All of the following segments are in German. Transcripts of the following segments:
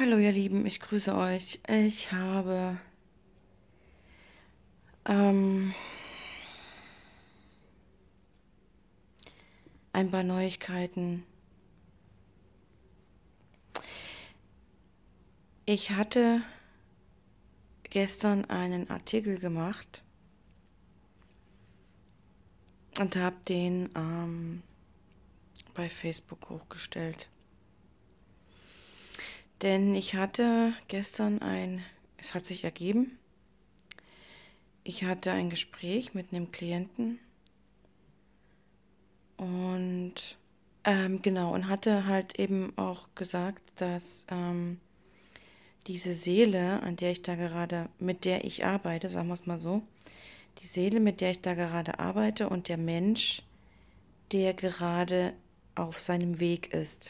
Hallo ihr Lieben, ich grüße euch. Ich habe ähm, ein paar Neuigkeiten. Ich hatte gestern einen Artikel gemacht und habe den bei Facebook hochgestellt. Denn ich hatte gestern es hat sich ergeben, ich hatte ein Gespräch mit einem Klienten und genau, und hatte halt eben auch gesagt, dass diese Seele, mit der ich arbeite, sagen wir es mal so, die Seele, mit der ich da gerade arbeite und der Mensch, der gerade auf seinem Weg ist.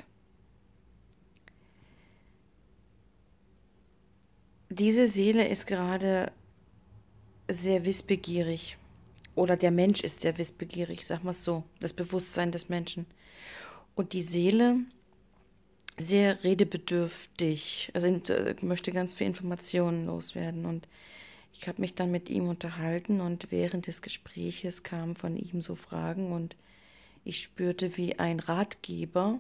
Diese Seele ist gerade sehr wissbegierig. Oder der Mensch ist sehr wissbegierig, sagen wir es so. Das Bewusstsein des Menschen. Und die Seele sehr redebedürftig. Also möchte ganz viel Informationen loswerden. Und ich habe mich dann mit ihm unterhalten und während des Gespräches kamen von ihm so Fragen und ich spürte, wie ein Ratgeber,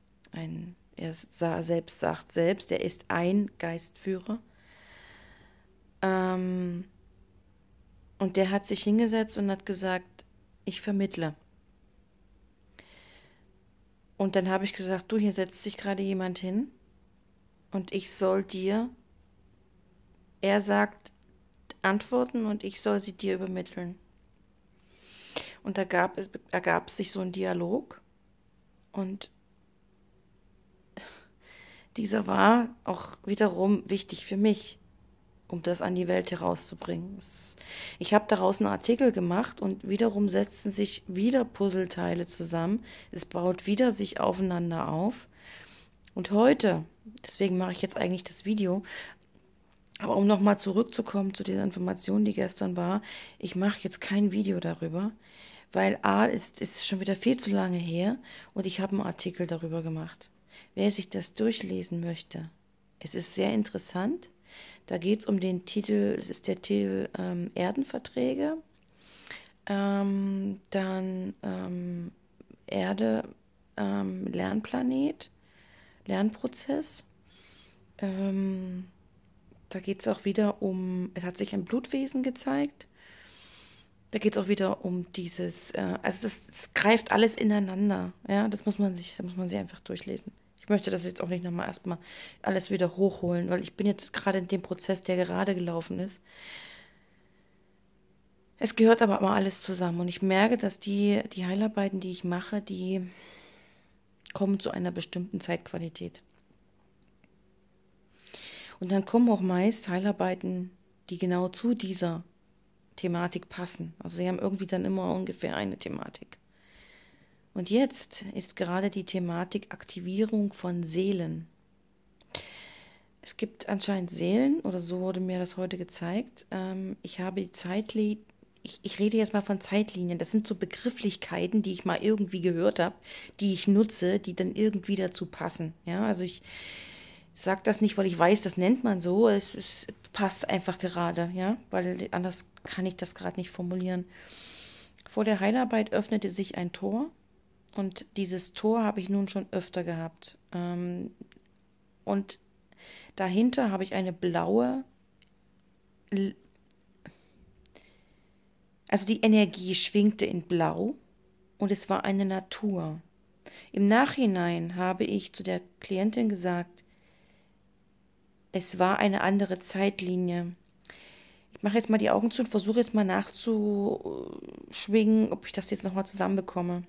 er ist ein Geistführer, ähm, und der hat sich hingesetzt und hat gesagt, ich vermittle. Und dann habe ich gesagt, du, hier setzt sich gerade jemand hin und er sagt Antworten und ich soll sie dir übermitteln. Und ergab sich so ein Dialog und dieser war auch wiederum wichtig für mich, um das an die Welt herauszubringen. Ich habe daraus einen Artikel gemacht und wiederum setzen sich wieder Puzzleteile zusammen. Es baut wieder sich aufeinander auf. Und heute, deswegen mache ich jetzt eigentlich das Video, aber um nochmal zurückzukommen zu dieser Information, die gestern war, ich mache jetzt kein Video darüber, weil ist schon wieder viel zu lange her und ich habe einen Artikel darüber gemacht. Wer sich das durchlesen möchte, es ist sehr interessant. Da geht es um den Titel, es ist der Titel Erdenverträge, dann Erde, Lernplanet, Lernprozess. Ähm, Da geht es auch wieder es hat sich ein Blutwesen gezeigt. Da geht es auch wieder um also das greift alles ineinander. Ja, da muss man sich einfach durchlesen. Ich möchte das jetzt auch nicht nochmal erstmal alles wieder hochholen, weil ich bin jetzt gerade in dem Prozess, der gerade gelaufen ist. Es gehört aber immer alles zusammen und ich merke, dass die Heilarbeiten, die ich mache, die kommen zu einer bestimmten Zeitqualität. Und dann kommen auch meist Heilarbeiten, die genau zu dieser Thematik passen. Also sie haben irgendwie dann immer ungefähr eine Thematik. Und jetzt ist gerade die Thematik Aktivierung von Seelen. Es gibt anscheinend Seelen, oder so wurde mir das heute gezeigt. Ich habe die Zeitlinien, ich rede jetzt mal von Zeitlinien. Das sind so Begrifflichkeiten, die ich mal irgendwie gehört habe, die ich nutze, die dann irgendwie dazu passen. Ja, also ich sage das nicht, weil ich weiß, das nennt man so. Es passt einfach gerade, ja, weil anders kann ich das gerade nicht formulieren. Vor der Heilarbeit öffnete sich ein Tor und dieses Tor habe ich nun schon öfter gehabt. Und dahinter habe ich eine blaue, also die Energie schwingte in Blau und es war eine Natur. Im Nachhinein habe ich zu der Klientin gesagt, es war eine andere Zeitlinie. Ich mache jetzt mal die Augen zu und versuche jetzt mal nachzuschwingen, ob ich das jetzt nochmal zusammenbekomme.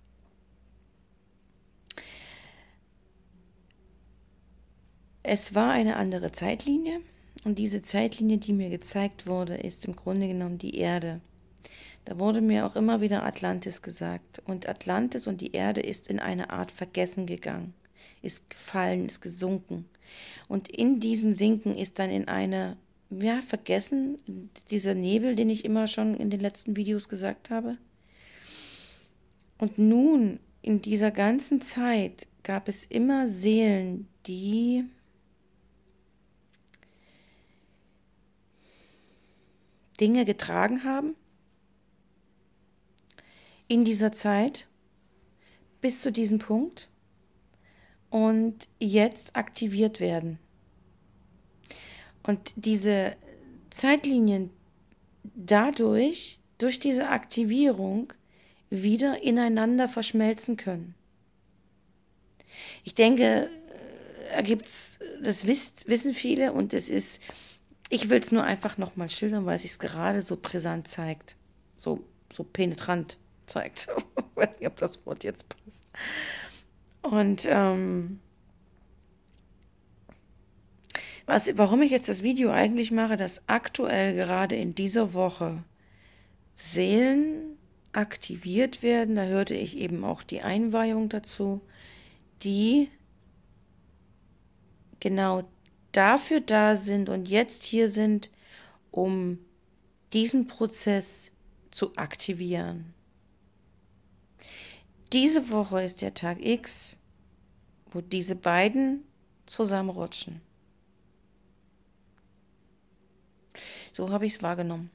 Es war eine andere Zeitlinie und diese Zeitlinie, die mir gezeigt wurde, ist im Grunde genommen die Erde. Da wurde mir auch immer wieder Atlantis gesagt und Atlantis und die Erde ist in eine Art Vergessen gegangen, ist gefallen, ist gesunken. Und in diesem Sinken ist dann in eine, ja, vergessen, dieser Nebel, den ich immer schon in den letzten Videos gesagt habe. Und nun, in dieser ganzen Zeit, gab es immer Seelen, die Dinge getragen haben in dieser Zeit bis zu diesem Punkt und jetzt aktiviert werden. Und diese Zeitlinien dadurch, durch diese Aktivierung, wieder ineinander verschmelzen können. Ich denke, das wissen viele und ich will es nur einfach nochmal schildern, weil es sich gerade so brisant zeigt, so penetrant zeigt. Ich weiß nicht, ob das Wort jetzt passt. Und warum ich jetzt das Video eigentlich mache, dass aktuell gerade in dieser Woche Seelen aktiviert werden, da hörte ich eben auch die Einweihung dazu, die genau dafür da sind und jetzt hier sind, um diesen Prozess zu aktivieren. Diese Woche ist der Tag X, wo diese beiden zusammenrutschen. So habe ich es wahrgenommen.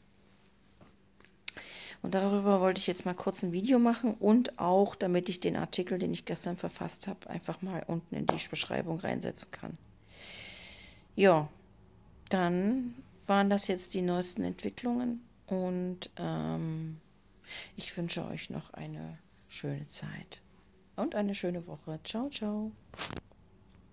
Und darüber wollte ich jetzt mal kurz ein Video machen und auch, damit ich den Artikel, den ich gestern verfasst habe, einfach mal unten in die Beschreibung reinsetzen kann. Ja, dann waren das jetzt die neuesten Entwicklungen und ich wünsche euch noch eine schöne Zeit und eine schöne Woche. Ciao, ciao.